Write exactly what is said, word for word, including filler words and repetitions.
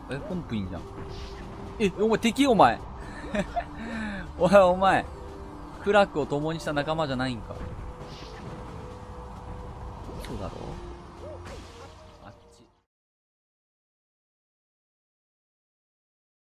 え、ポンプいいんじゃん。え、お前敵お前。おい、お前。苦楽を共にした仲間じゃないんか。そうだろう